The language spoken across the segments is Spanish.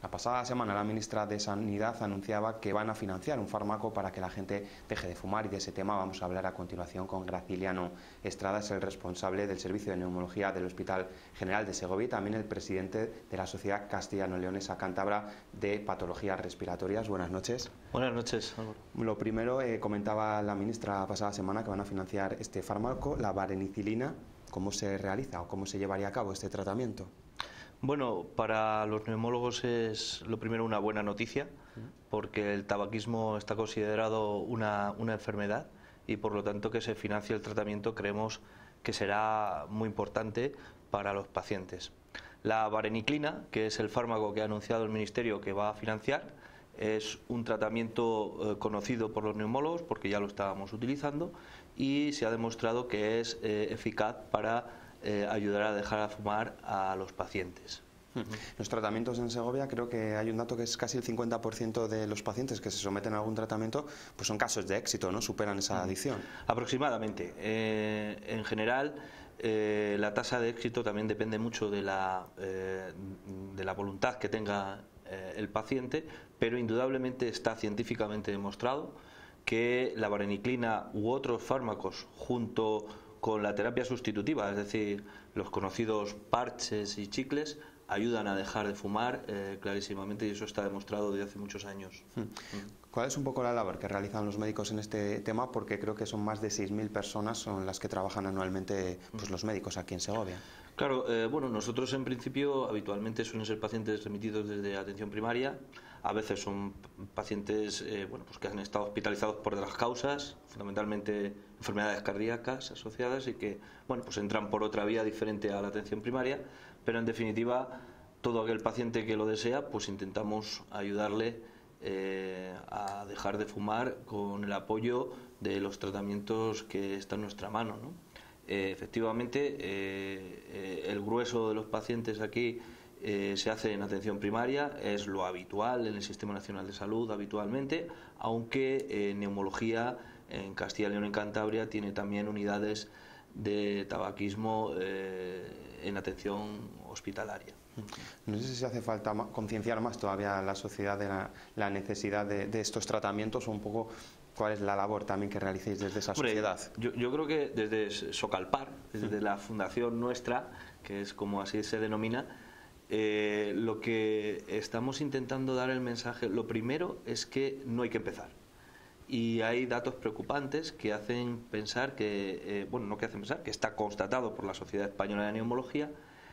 La pasada semana la ministra de Sanidad anunciaba que van a financiar un fármaco para que la gente deje de fumar, y de ese tema vamos a hablar a continuación con Graciliano Estrada, es el responsable del servicio de neumología del Hospital General de Segovia y también el presidente de la Sociedad Castellano-Leonesa Cántabra de Patologías Respiratorias. Buenas noches. Buenas noches, Álvaro. Lo primero, comentaba la ministra la pasada semana que van a financiar este fármaco, la varenicilina. ¿Cómo se realiza o cómo se llevaría a cabo este tratamiento? Bueno, para los neumólogos es lo primero una buena noticia, porque el tabaquismo está considerado una enfermedad y por lo tanto que se financie el tratamiento creemos que será muy importante para los pacientes. La vareniclina, que es el fármaco que ha anunciado el Ministerio que va a financiar, es un tratamiento conocido por los neumólogos porque ya lo estábamos utilizando y se ha demostrado que es eficaz para ayudar a dejar de fumar a los pacientes. Los tratamientos en Segovia, creo que hay un dato que es casi el 50% de los pacientes que se someten a algún tratamiento, pues son casos de éxito, ¿no? Superan esa adicción. Aproximadamente. En general, la tasa de éxito también depende mucho de la voluntad que tenga el paciente, pero indudablemente está científicamente demostrado que la vareniclina u otros fármacos junto con la terapia sustitutiva, es decir, los conocidos parches y chicles, ayudan a dejar de fumar clarísimamente, y eso está demostrado desde hace muchos años. ¿Cuál es un poco la labor que realizan los médicos en este tema? Porque creo que son más de 6.000 personas son las que trabajan anualmente, pues, los médicos aquí en Segovia. Claro, bueno, nosotros en principio habitualmente suelen ser pacientes remitidos desde atención primaria. A veces son pacientes bueno, pues que han estado hospitalizados por otras causas, fundamentalmente enfermedades cardíacas asociadas, y que bueno, pues entran por otra vía diferente a la atención primaria, pero en definitiva todo aquel paciente que lo desea, pues intentamos ayudarle a dejar de fumar con el apoyo de los tratamientos que están en nuestra mano, ¿no? Efectivamente, el grueso de los pacientes aquí se hace en atención primaria, es lo habitual en el Sistema Nacional de Salud habitualmente, aunque neumología en Castilla y León y Cantabria tiene también unidades de tabaquismo en atención hospitalaria. No sé si hace falta concienciar más todavía a la sociedad de la necesidad de estos tratamientos, o un poco cuál es la labor también que realicéis desde esa sociedad. Yo creo que desde Socalpar, desde la fundación nuestra, que es como así se denomina, lo que estamos intentando dar el mensaje, lo primero es que no hay que empezar. Y hay datos preocupantes que hacen pensar que, bueno, no que hacen pensar, que está constatado por la Sociedad Española de Neumología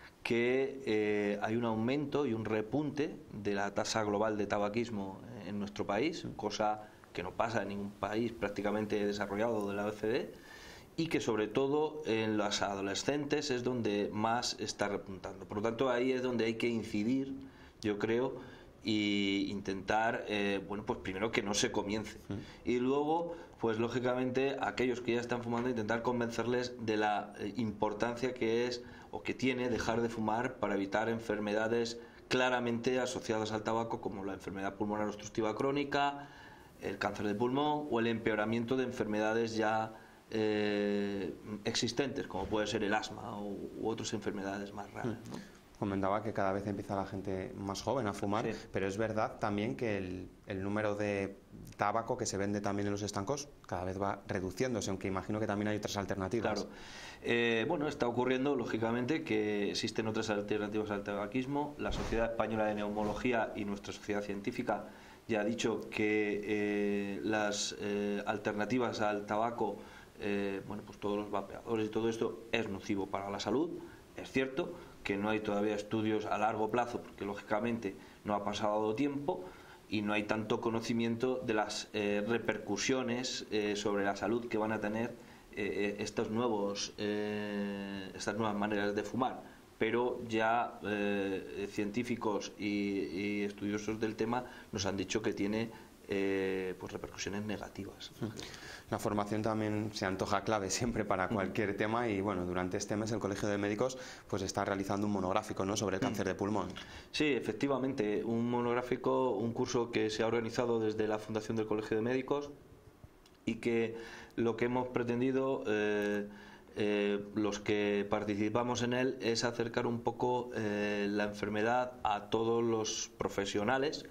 que hay un aumento y un repunte de la tasa global de tabaquismo en nuestro país, cosa que no pasa en ningún país prácticamente desarrollado de la OECD, y que sobre todo en los adolescentes es donde más está repuntando. Por lo tanto, ahí es donde hay que incidir, yo creo, y intentar, bueno, pues primero que no se comience, y luego, pues lógicamente, aquellos que ya están fumando, intentar convencerles de la importancia que es o que tiene dejar de fumar para evitar enfermedades claramente asociadas al tabaco, como la enfermedad pulmonar obstructiva crónica, el cáncer de pulmón o el empeoramiento de enfermedades ya existentes, como puede ser el asma u otras enfermedades más raras, ¿no? Comentaba que cada vez empieza la gente más joven a fumar, sí, pero es verdad también que el número de tabaco que se vende también en los estancos cada vez va reduciéndose, aunque imagino que también hay otras alternativas. Claro. Bueno, está ocurriendo lógicamente que existen otras alternativas al tabaquismo. La Sociedad Española de Neumología y nuestra sociedad científica ya ha dicho que las alternativas al tabaco, bueno, pues todos los vapeadores y todo esto es nocivo para la salud. Es cierto que no hay todavía estudios a largo plazo, porque lógicamente no ha pasado tiempo y no hay tanto conocimiento de las repercusiones sobre la salud que van a tener estas nuevas maneras de fumar. Pero ya científicos y estudiosos del tema nos han dicho que tiene pues repercusiones negativas. La formación también se antoja clave siempre para cualquier tema, y bueno, durante este mes el Colegio de Médicos pues está realizando un monográfico, ¿no?, sobre el cáncer de pulmón. Sí, efectivamente, un monográfico, un curso que se ha organizado desde la Fundación del Colegio de Médicos, y que lo que hemos pretendido los que participamos en él, es acercar un poco la enfermedad a todos los profesionales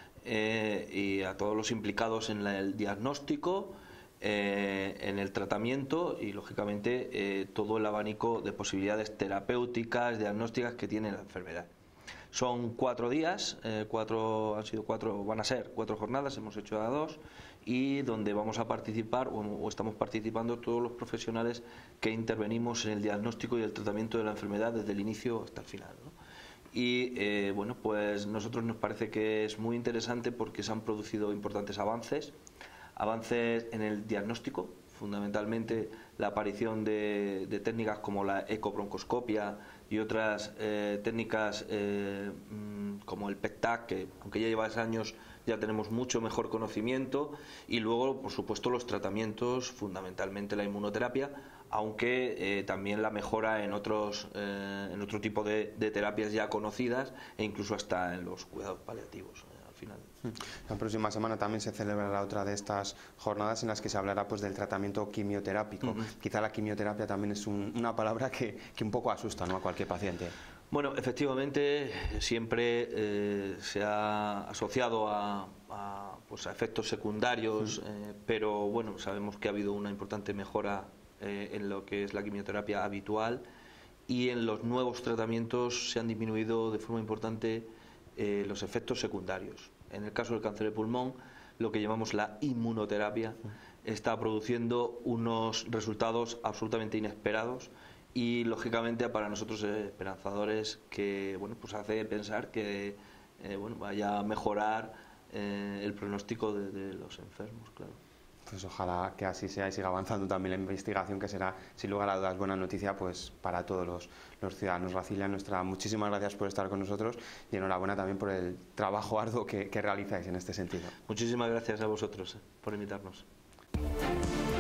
y a todos los implicados en el diagnóstico, en el tratamiento y lógicamente todo el abanico de posibilidades terapéuticas, diagnósticas que tiene la enfermedad. Son 4 días, van a ser 4 jornadas, hemos hecho a 2, y donde vamos a participar o estamos participando todos los profesionales que intervenimos en el diagnóstico y el tratamiento de la enfermedad desde el inicio hasta el final, ¿no? Y bueno, pues nosotros nos parece que es muy interesante porque se han producido importantes avances en el diagnóstico, fundamentalmente la aparición de técnicas como la ecobroncoscopia y otras técnicas como el PET-TAC, que aunque ya lleva años ya tenemos mucho mejor conocimiento, y luego por supuesto los tratamientos, fundamentalmente la inmunoterapia, aunque también la mejora en otro tipo de terapias ya conocidas e incluso hasta en los cuidados paliativos. La próxima semana también se celebrará otra de estas jornadas en las que se hablará pues del tratamiento quimioterápico. Quizá la quimioterapia también es una palabra que un poco asusta, ¿no?, a cualquier paciente. Bueno, efectivamente siempre se ha asociado a efectos secundarios, pero bueno, sabemos que ha habido una importante mejora en lo que es la quimioterapia habitual, y en los nuevos tratamientos se han disminuido de forma importante los efectos secundarios. En el caso del cáncer de pulmón, lo que llamamos la inmunoterapia está produciendo unos resultados absolutamente inesperados y lógicamente para nosotros es esperanzadores, que bueno, pues hace pensar que vaya a mejorar el pronóstico de los enfermos, claro. Pues ojalá que así sea y siga avanzando también la investigación, que será sin lugar a dudas buena noticia pues para todos los ciudadanos. Gracilia, muchísimas gracias por estar con nosotros y enhorabuena también por el trabajo arduo que realizáis en este sentido. Muchísimas gracias a vosotros por invitarnos.